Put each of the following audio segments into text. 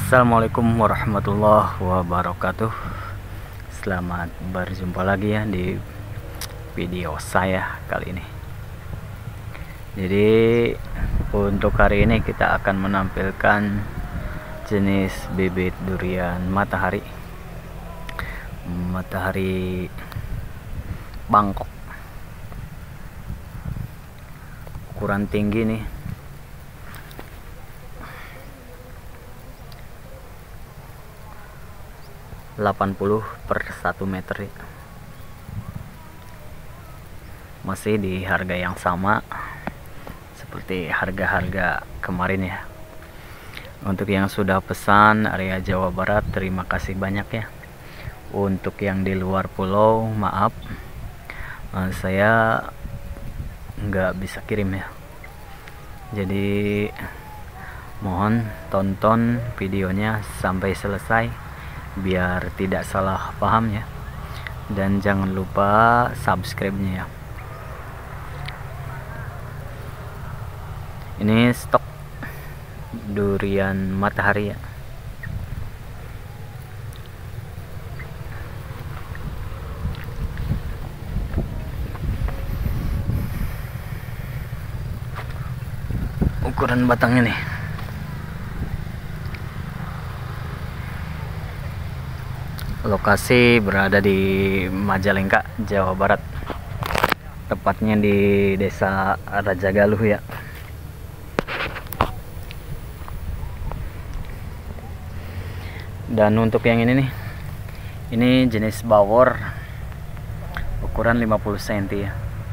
Assalamualaikum warahmatullahi wabarakatuh. Selamat berjumpa lagi ya di video saya kali ini. Jadi untuk hari ini kita akan menampilkan jenis bibit durian matahari Bangkok. Ukuran tinggi nih, 80/1 meter ya. Masih di harga yang sama seperti harga-harga kemarin ya. Untuk yang sudah pesan area Jawa Barat, terima kasih banyak ya. Untuk yang di luar pulau, maaf, saya nggak bisa kirim ya. Jadi mohon tonton videonya sampai selesai biar tidak salah paham ya, dan jangan lupa subscribe-nya ya. Ini stok durian matahari ya. Ukuran batangnya nih, lokasi berada di Majalengka, Jawa Barat, tepatnya di Desa Rajagaluh ya. Dan untuk yang ini nih, ini jenis bawor, ukuran 50 cm ya,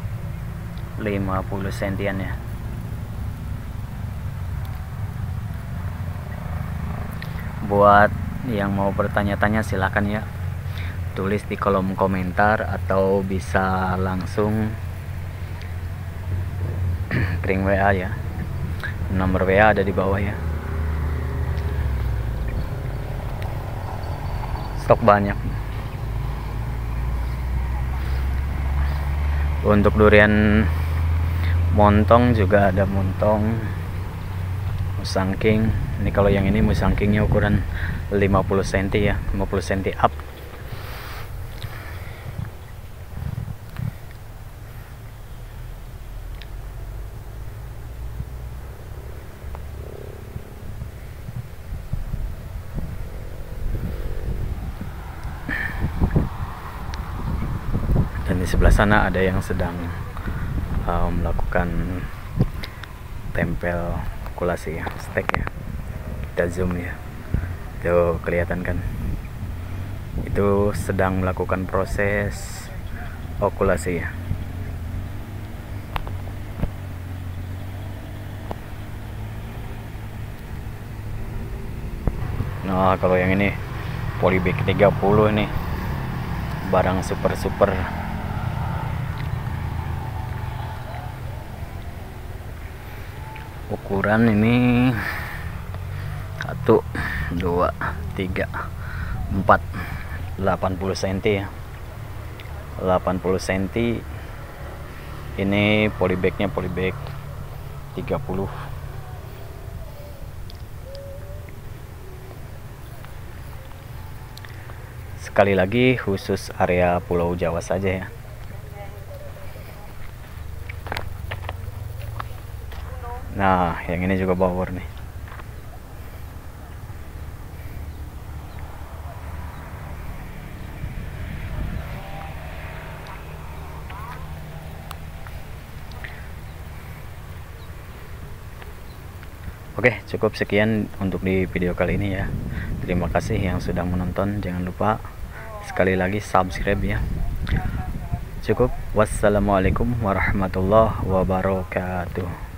50 cm ya. Buat yang mau bertanya-tanya silahkan ya, tulis di kolom komentar atau bisa langsung kirim WA ya. Nomor WA ada di bawah ya. Stok banyak. Untuk durian montong juga ada montong, musangking. Ini kalau yang ini musangkingnya ukuran 50 cm ya, 50 cm up. Dan di sebelah sana ada yang sedang melakukan tempel okulasi ya, stek ya. Kita zoom ya, tuh kelihatan kan, itu sedang melakukan proses okulasi ya. Nah kalau yang ini polybag 30 nih, barang super ukuran ini 1, 2, 3, 4, 80 cm ya, 80 cm. Ini polybagnya polybag 30. Sekali lagi khusus area Pulau Jawa saja ya. Nah yang ini juga bawor nih. Oke, cukup sekian untuk di video kali ini ya. Terima kasih yang sudah menonton. Jangan lupa sekali lagi subscribe ya. Cukup. Wassalamualaikum warahmatullahi wabarakatuh.